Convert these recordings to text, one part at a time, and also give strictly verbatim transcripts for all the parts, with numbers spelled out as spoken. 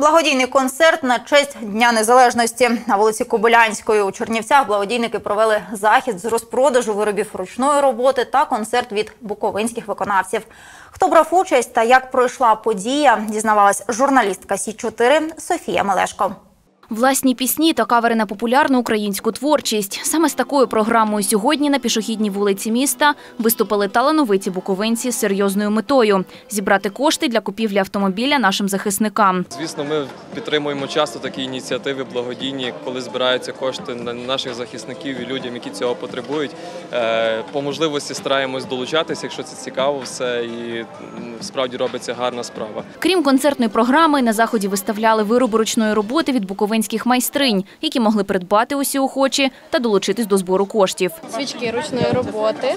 Благодійний концерт на честь Дня Незалежності. На вулиці Кобилянської у Чернівцях благодійники провели захід з розпродажу виробів ручної роботи та концерт від буковинських виконавців. Хто брав участь та як пройшла подія, дізнавалась журналістка Сі чотири Софія Мелешко. Власні пісні та кавери на популярну українську творчість. Саме з такою програмою сьогодні на пішохідній вулиці міста виступили талановиті буковинці з серйозною метою – зібрати кошти для купівлі автомобіля нашим захисникам. Звісно, ми підтримуємо часто такі ініціативи благодійні, коли збираються кошти на наших захисників і людям, які цього потребують. По можливості стараємось долучатися, якщо це цікаво все, і справді робиться гарна справа. Крім концертної програми, на заході виставляли вироби ручної роботи від буковинських майстринь, які могли придбати усі охочі та долучитись до збору коштів. Свічки ручної роботи,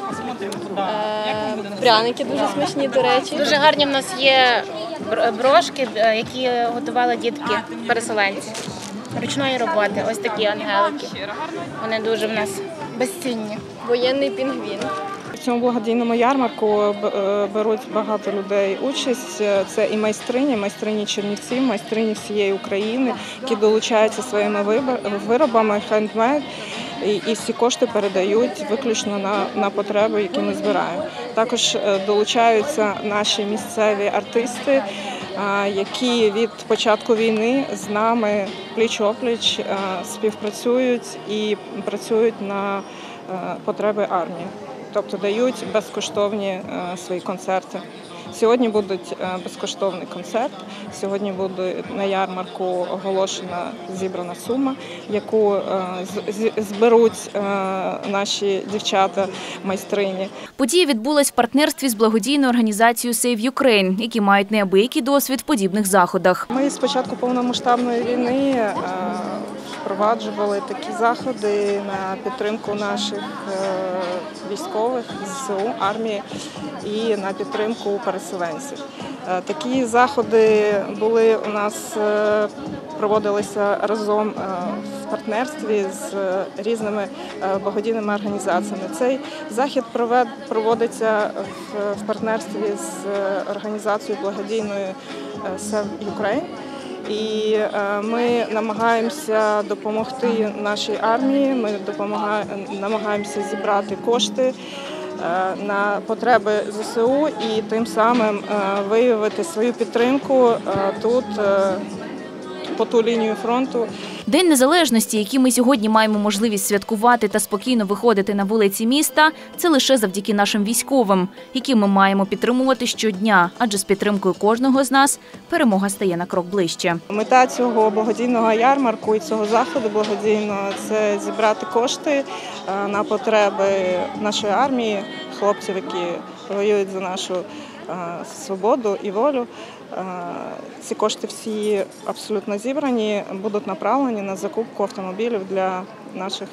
пряники дуже смачні, до речі. Дуже гарні в нас є брошки, які готували дітки-переселенці. Ручної роботи, ось такі ангелики. Вони дуже в нас безцінні. Воєнний пінгвін. В цьому благодійному ярмарку беруть багато людей участь. Це і майстрині, майстрині Чернівців, майстрині всієї України, які долучаються своїми виробами, хендмейд, і всі кошти передають виключно на, на потреби, які ми збираємо. Також долучаються наші місцеві артисти, які від початку війни з нами пліч-опліч співпрацюють і працюють на потреби армії. Тобто дають безкоштовні свої концерти. Сьогодні буде безкоштовний концерт, сьогодні буде на ярмарку оголошена зібрана сума, яку зберуть наші дівчата-майстрині. Подія відбулась в партнерстві з благодійною організацією Save Ukraine, які мають неабиякий досвід в подібних заходах. Ми з початку повномасштабної війни впроваджували такі заходи на підтримку наших військових, ЗСУ, армії і на підтримку переселенців. Такі заходи були у нас, проводилися разом в партнерстві з різними благодійними організаціями. Цей захід проводиться в партнерстві з організацією благодійною Save Ukraine. І ми намагаємося допомогти нашій армії, ми намагаємося зібрати кошти на потреби ЗСУ і тим самим виявити свою підтримку тут, по ту лінію фронту. День Незалежності, який ми сьогодні маємо можливість святкувати та спокійно виходити на вулиці міста, це лише завдяки нашим військовим, які ми маємо підтримувати щодня, адже з підтримкою кожного з нас перемога стає на крок ближче. Мета цього благодійного ярмарку і цього заходу благодійного – це зібрати кошти на потреби нашої армії, хлопців, які воюють за нашу свободу і волю. Ці кошти всі абсолютно зібрані, будуть направлені на закупку автомобілів для наших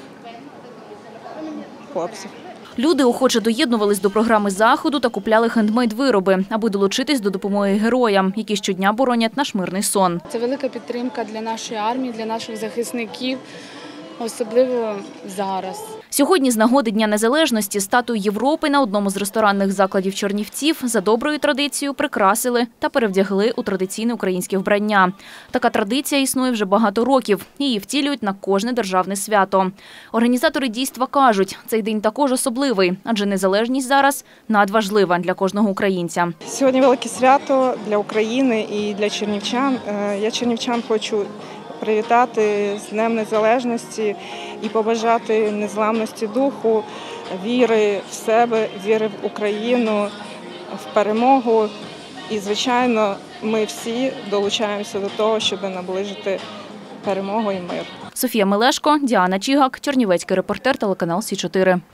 хлопців. Люди охоче доєднувались до програми заходу та купляли хендмейд-вироби, аби долучитись до допомоги героям, які щодня боронять наш мирний сон. Це велика підтримка для нашої армії, для наших захисників, особливо зараз. Сьогодні з нагоди Дня Незалежності статую Європи на одному з ресторанних закладів Чернівців за доброю традицією прикрасили та перевдягли у традиційне українське вбрання. Така традиція існує вже багато років. Її втілюють на кожне державне свято. Організатори дійства кажуть, цей день також особливий, адже незалежність зараз надважлива для кожного українця. Сьогодні велике свято для України і для чернівчан. Я чернівчан хочу привітати з Днем Незалежності і побажати незламності духу, віри в себе, віри в Україну, в перемогу. І, звичайно, ми всі долучаємося до того, щоб наближити перемогу і мир. Софія Мелешко, Діана Чігак, Чернівецький репортер, телеканал Сі чотири.